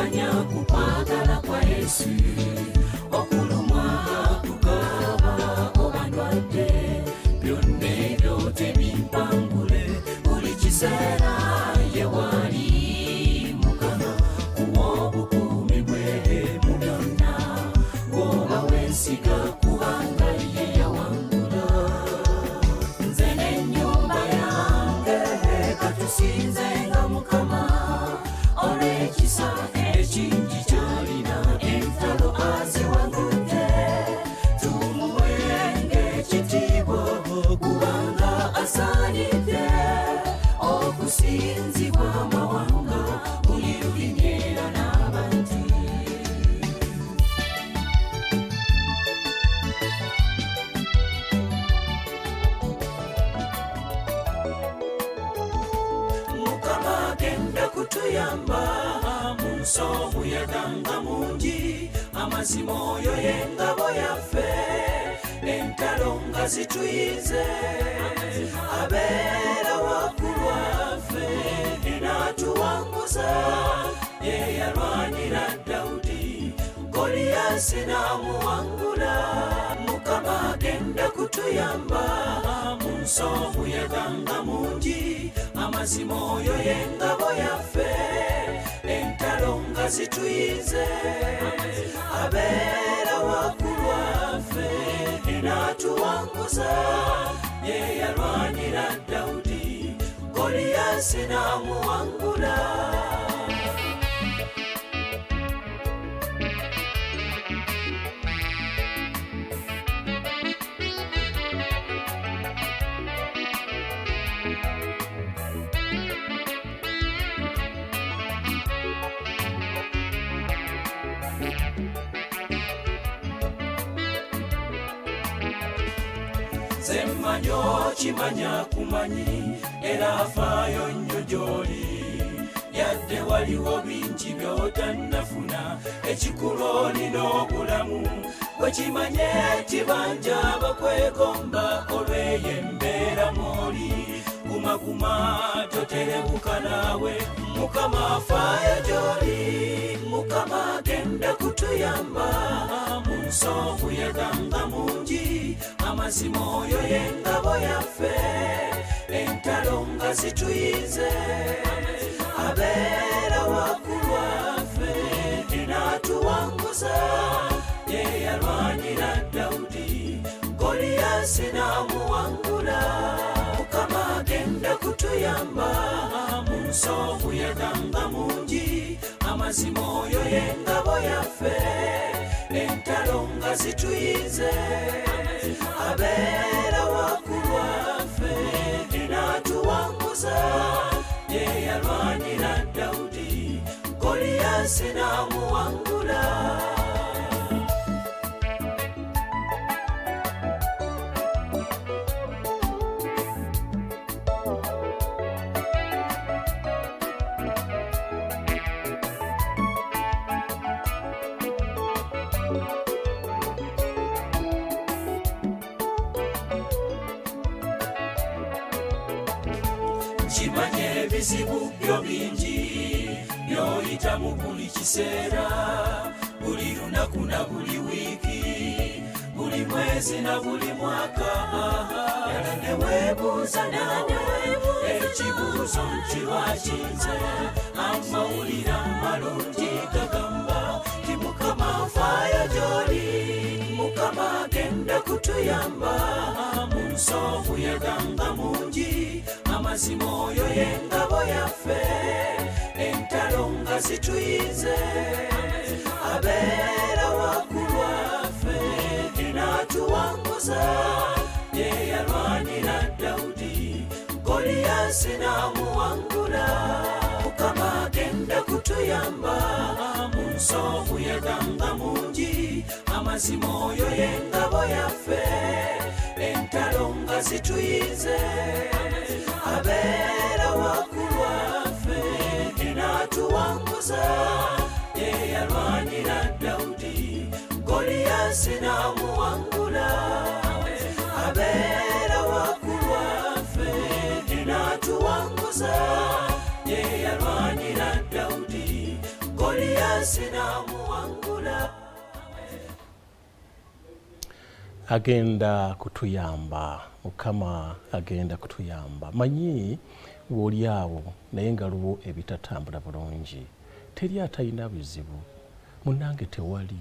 Manya kukwagala kwa Yesu okulumwa kukaba obandwadde byonna ebyo tebimpangule buli kiseera ye wali Mukama kuwa obukuumi bwe mu byonna bw'oba weesiga kubanga ye yawangula nze n'ennyumba yange katusinzenga Mukama olw'ekisa ekingi ky'alina entalo aziwangudde tumuwenga ekitiibwa kubanga asaanidde okusinzibwa amawanga buli lulimi era n'abantu Mukama agenda kutuyamba Nsoomu yaganga mungi amazima oyo y'engabo yaffe entalo nga zituyize abeera wakulwaffe n'atuwanguza ye yalwanira Dawudi Goliyasi n'amuwangula Mukama agenda kutuyamba Nsoomu yaganga mungi amazima oyo y'engabo yaffe entalo nga zituyize abeera wakulwaffe n'atuwanguza ye yalwanira Dawudi Goliyasi n'amuwangula Zemmanyo kimanya kumanyi era afaayo nnyo gy'oli yadde waliwo bingi by'otannafuna ekikulu olina obulamu bwekimanye kibanja bakwegomba olw'eyo embeera mw'oli gumaguma toterebuka naawe Mukama afaayo gy'oli Mukama agenda kutuyamba Nsoomu yaganga mungi amazima oyo y'engabo yaffe entalo nga zituyize abeera wakulwaffe n'atuwanguza ye yalwanira Dawudi Goliyasi n'amuwangula Mukama agenda kutuyamba Nsoomu yaganga mungi amazima oyo y'engabo yaffe entalo nga zituyize abeera wakulwaffe n'atuwanguza ye yalwanira Dawudi Goliyasi n'amuwangula kimanye ebizibu byo bingi byoyita mu buli kiseera buli lunaku na buli wiiki buli mwezi na buli mwaka era ne weebuuza nawe ekibuuzo nkirwakinze amawulire amalungi gagamba ti Mukama afaayo gy'oli Mukama agenda kutuyamba Nsoomu yaganga mungi amazima oyo y'engabo yaffe entalo nga zituyize abeera wakulwaffe n'atuwanguza ye yalwanira Dawudi Goliyasi n'amuwangula Mukama agenda kutuyamba Nsoomu yaganga mungi amazima oyo y'engabo yaffe entalo nga zituyize abeera wakulwaffe n'atuwanguza ye yalwanira Dawudi Goliyasi n'amuwangula abeera wakulwaffe n'atuwanguza ye yalwanira Dawudi Goliyasi omuwangula agenda kutuyamba mukama agenda kutuyamba manyi woli awo naye nga luwo ebitatambula bulungi teri atalina bizibu munange tewali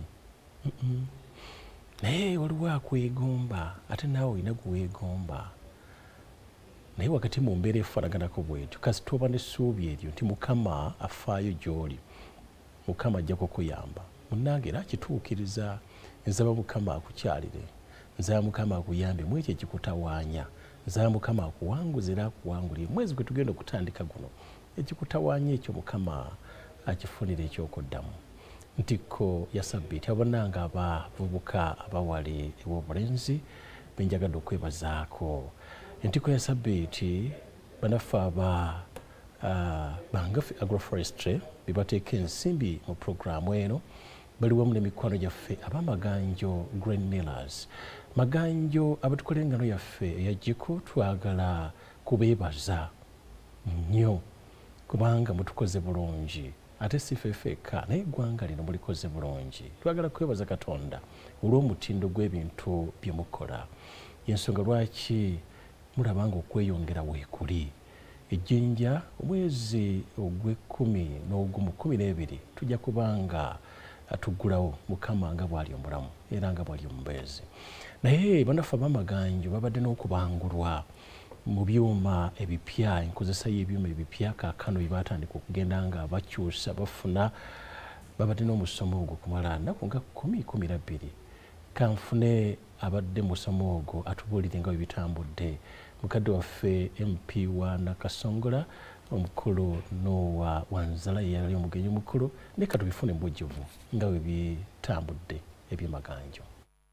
naye waliwo akwegomba ate naawe olina gweweegomba naye wakati mu mbeera efaanaganako bwetyo kasi toba n'essuubi eryo nti mukama afaayo gy'oli mukama ajja kukuyamba munange era kituukiriza nsaba mukama akukyalire nzaba mukama akuyambe mu ekyo ekikutawaanya nzaba mukama akuwanguze era akuwangulire mwezi gwe tugenda okutandika guno ekikutawaanya ekyo mukama akifunira ekyokoddamu ntiko ya sabbiiti abonanga abavubuka abawale ew'obulenzi benjagadde okwebazaako entiko ya sabbiiti banaffe aba bangafe agroforestry bebateeka ensimbi mu programu eno bali wamu n'emikwano gyaffe abamaganjo grain millers maganjo abatukola engano yaffe eyagiko twagala kubeebaza nnyo kubanga mutukoze bulungi ate si ffeka naye eggwanga lino mulikoze bulungi twagala kwebaza katonda olw'omutindo gw'ebintu bye mukola ensonga lwaki mulaba nga okweyongera weekuli ejjinja omwezi ogw'ekkumi n'ogw'omukumi tujja kubanga tuggulawo mukama nga bw'ali omulamu era nga bw'ali omubeezi naye banaffe abamaganjo babadde n'okubangulwa mu byuma ebipya enkozesa y'ebyuma ebipya kaakano bye baatandika okugenda nga bakyusa bafuna babadde n'omusomo ogwo kumala nnaku nga 10-12 kanfune abadde musomo ogwo atubuulire nga bwe bitambudde mukadde waffe MP wa Nakasongola omukulu Nowa Wanzala yali omugenyi omukulu ne katubifune mbujjuvu nga bwe bitambudde ebyemaganjo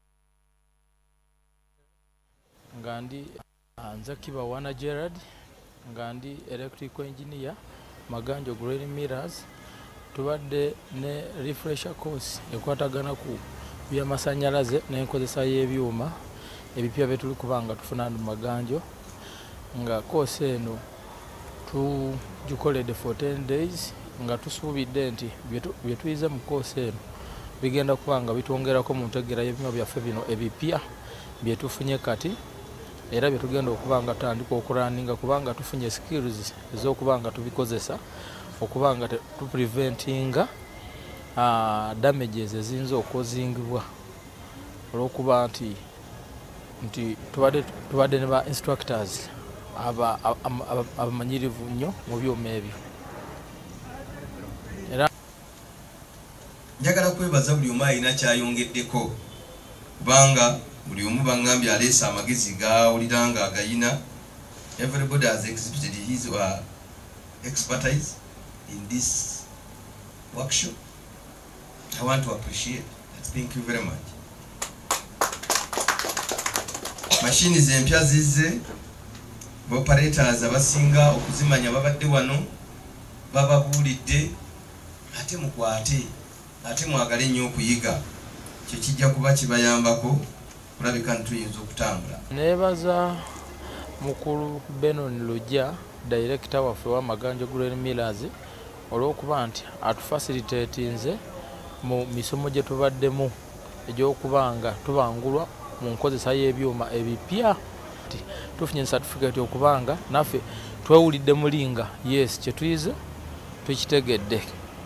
nga ndi nze Kibawana Gerard nga ndi electrical engineer maganjo grain millers tubadde ne refresher course ekwatagana ku by'amasannyalaze n'enkozesa y'ebyuma ebipya bye tuli kubanga tufuna mu maganjo nga course eno tugikoledde for 10 days nga tusuubidde nti bye tuyize mu course eno bigenda kubanga bitwongerako mu ntegeera y'ebyuma byaffe bino ebipya bye tufunye kati era bye tugenda okubanga tutandika okuraninga kubanga tufunye skills ez'okubanga tubikozesa okubanga tupreventinga damages eziyinza okozingibwa olw'okuba nti tubadde ne ba instructors abamanyirivu nnyo mu byuma ebyo. Era njagala kwebaza buli omu alina kyayongeddeko kubanga buli omu bangambye aleese amagezi gawulira nga agayina. Everybody has exhibited his expertise in this workshop. I want to appreciate that. Thank you very much. Machines empya zize, operators abasinga okuzimanya babadde wano bababuulidde ate mukwate ate mwagale nnyo okuyiga kye kijja kuba kibayambako kulabika ntuyinza okutambula. Nebaza mukulu Benon Lujja director waffe wa Maganjo Grain Millers olw'okuba nti atufacilitatinze mu misomo gye tubaddemu egy'okubanga tubangulwa mu nkozesa y'ebyuma ebipya. Tufunye certificate okubanga naffe twewulidde mulinga yes kye tuyize tukitegedde.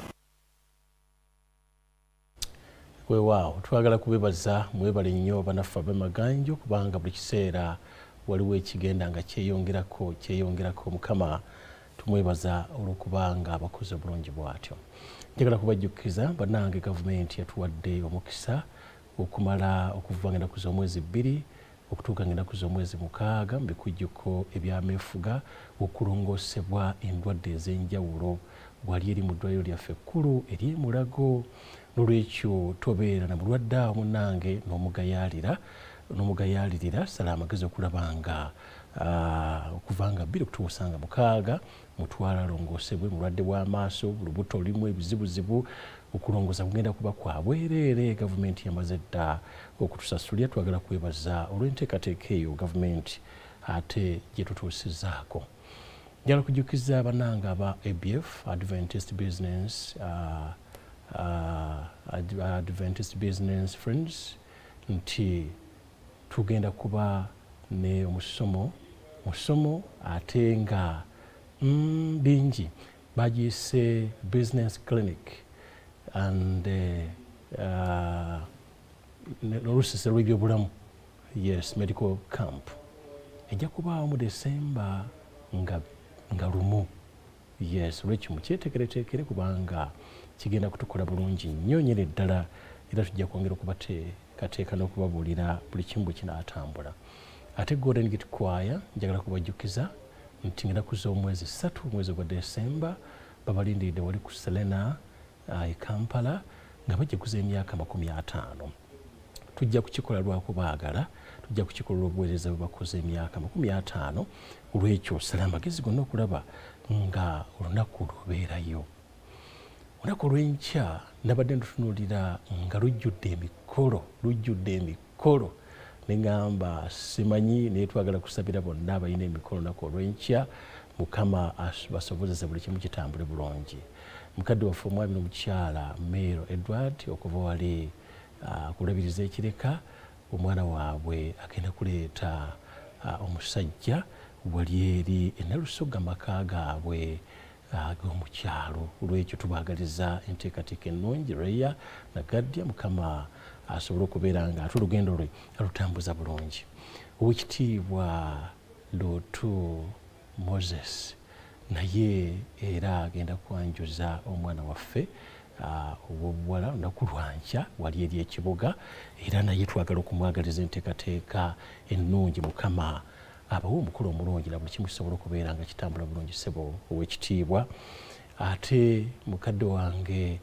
Weewaawo twagala kubebaza mwebale nnyo banaffe ab'Amaganjo kubanga buli kiseera waliwo ekigenda nga kyeyongerako mukama tumwebaza olw'okubanga abakoze bulungi bw'atyo. Njagala kubajjukiza bannange gavumenti yatuwadde omukisa okumala okuva nga ennaku z'omwezi 2 okutuuka nga ennaku z'omwezi 6 mu bikujjuko ebyameefuga okulongoosebwa endwadde ez'enjawulo bwali eri mu ddwaliro lyaffe ekkulu ery'e Mulago. N'olwekyo tobeera na mulwadde awo munnange n'omugayaalirira sala amagezi okulabanga okuva nga 2 okutuusa nga 6 mutwala alongoosebwe mulwadde w'amaaso olubuto lulimu ebizibuzibu okulongoosa kugenda kuba kwa bwereere. Gavumenti yamaze dda okutusasulira twagala kwebaza olw'enteekateeka eyo gavumenti ate gye tutuusizaako. Njagala kujjukiza bannange aba ABF Adventist Business Adventist Business Friends nti tugenda kuba ne musomo ate nga bingi bagiyise business clinic and n'olusisa lw'ebyobulamu, yes, medical camp ejja kubaawo mu December nga lumu, yes, olwekyo mukyeteekereteekere kubanga kigenda kutukola bulungi nnyo nyine ddala, era tujja kwongera okubateekateeka n'okubabuulira buli kimu bwe kinaatambula. Ate Golden Gate Choir njagala kubajjukiza nti ennaku z'omwezi 3 omwezi gwa December babalindiridde wali ku Serena e Kampala nga bajjaguza emyaka 50. Tujja kukikola lwakubaagala, tujja kukikola olw'obuweereza bwe bakoze emyaka 50, olw'ekyo osala amagezi gonna okulaba nga olunaku lubeerayo. Olunaku olw'enkya nabadde ntutunuulira nga lujjudde emikolo ne ngamba simanyi naye twagala kusabira bonna abalina emikolo olunaku olw'enkya Mukama basobozese buli kimu kitambule bulungi. Mukadde waffe omwami n'omukyala Mero Edward okuva wali kulabiriza ekireka, omwana waabwe agenda kuleeta omusajja wali eri enalusoga maka gaabwe ag'omukyalo. Olw'ekyo tubaagaliza enteekateeka ennungi Reya Nagadya, Mukama asobole okubeera nga ate olugendo lwe alutambuza bulungi. Oweekitiibwa Lootu Moses naye era agenda kwanjuza omwana waffe ow'obuwala olunaku lwankya wali eri ekibuga, era naye twagala okumwagaliza enteekateeka ennungi. Mukama abawe omukolo omulungi na buli kimu kisobola okubeera nga kitambula bulungi. Ssebo Oweekitiibwa ate mukadde wange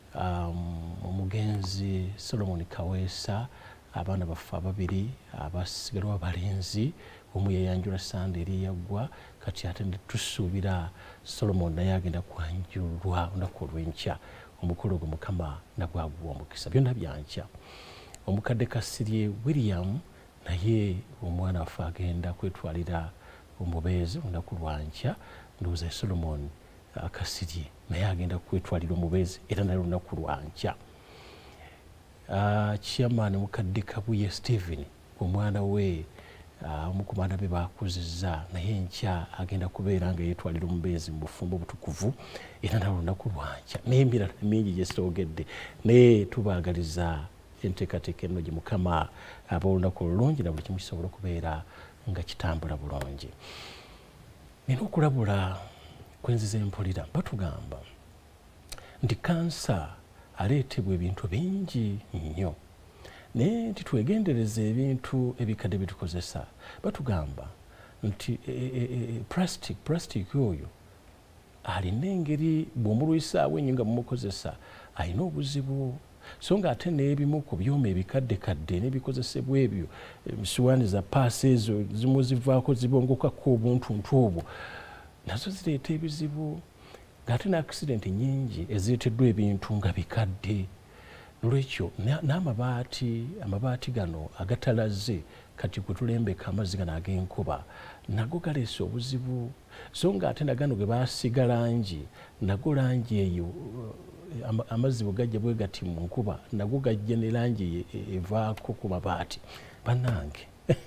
omugenzi Solomon Kaweesa, abaana baffe ababiri abasigalwa abalenzi, omu yayanjula Sande eri yaggwa, kati ate tusuubira Solomon naye agenda kwanjulwa olunaku olw'enkya. Omukolo gwe Mukama nagwaguwa omukisa, byonna byankya. Omukadde Kasirye William naye omwana waffe agenda kwetwalira omubeezi olunaku lwankya. Ndowooza Solomon Kasirye naye agenda kwetwalira omubeezi era naye olunaku lwankya. Chairman Mukadde Kabuye Stephen, omwana we omu ku baana be baakuzizza, naye enkya agenda kubeera nga yeetwalira omubeezi mu bufumbo butukuvu era naye olunaku lwankya, n'emirala mingi gye soogedde. Naye tubaagaliza enteekateeka ennungi. Mukama aba olunaku olulungi na buli kimu kisobola okubeera nga kitambula bulungi. Nina okulabula kwenziza empulira, batugamba nti kansa aleetebwa ebintu bingi nnyo, naye nti twegendereza ebintu ebikadde bitukozesa. Batugamba nti plastic oyo alina engeri bw'omulwisaawo ennyo nga mumukozesa alina obuzibu, so nga ate n'ebimu ku byuma ebikaddekadde n'ebikozesebwa ebyo, emisuwaani za paasi ezo zimu zivaako zibongokako obuntuntu obwo, nazo zireeta ebizibu, ng'ate n'accident nyingi ezireeteddwa ebintu nga bikadde. Nolwekyo n'amabaati gano agatalaze kati kwe tulembeka amazzi gano ag'enkuba nago galeese obuzibu, so nga ate nagano ge baasiga langi, nago langi eyo amazzi bwe gajja bwe gati mu nkuba nago gajja ne langi evaako ku mabaati. Bannange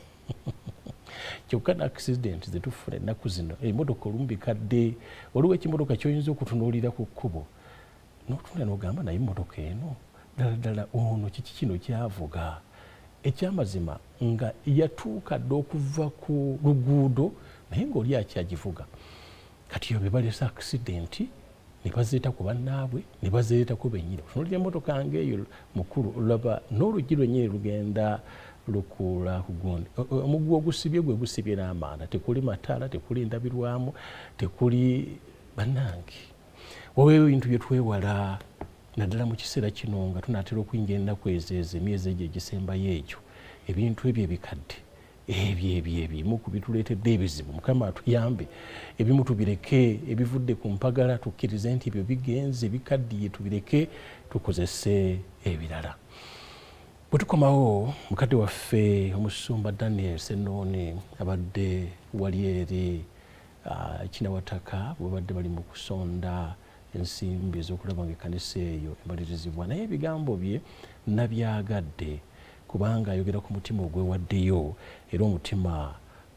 kyokka na accident ze tufuna ennaku zino, emmotoka olumu bikadde, waliwo ekimotoka ky'oyinza okutunuulira ku kkubo n'otunula n'ogamba naye emmotoka eno ddala ono kiki kino kyavuga. Ekyamazima nga yatuuka dde okuva ku luguudo naye ng'oli akyagivuga. Kati yo be baleese accident ne bazeeta ku bannaabwe ne bazeeta ku bennyini. Otunuulira emmotoka ng'eyo mukulu, olaba n'oluggi lwennyini lugenda lukula ku gundi. Omuguwa ogusibye gwe gusibye n'amaanda, tekuli mataala, tekuli ndabirwamu, tekuli. Bannange waweewo ebintu bye twewala naddala mu kiseera kino nga tunaatera okuyingira ennaku ezeezo emyezi egyo egisembayo egyo, ebintu ebyo ebikadde ebyo ebimu ku bituleetedde ebizibu. Mukama atuyambe, ebimu tubireke, ebivudde ku mpagala tukkirize nti ebyo bigenze bikaddiye, tubireke tukozese ebirala. Bwe tukomawo, mukadde waffe omusumba Daniel Senooni abadde wali eri Kinawataka bwe badde bali mu kusonda ensimbi ez'okulaba nga ekkanisa eyo emalirizibwa, naye ebigambo bye nabyagadde kubanga ayogera ku mutima ogwewaddeyo era omutima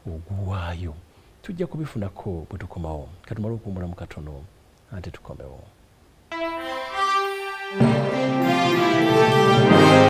oguwaayo. Tujja kubifunako bwe tukomawo. Katumale okuwummulamu katono ate tukomewo.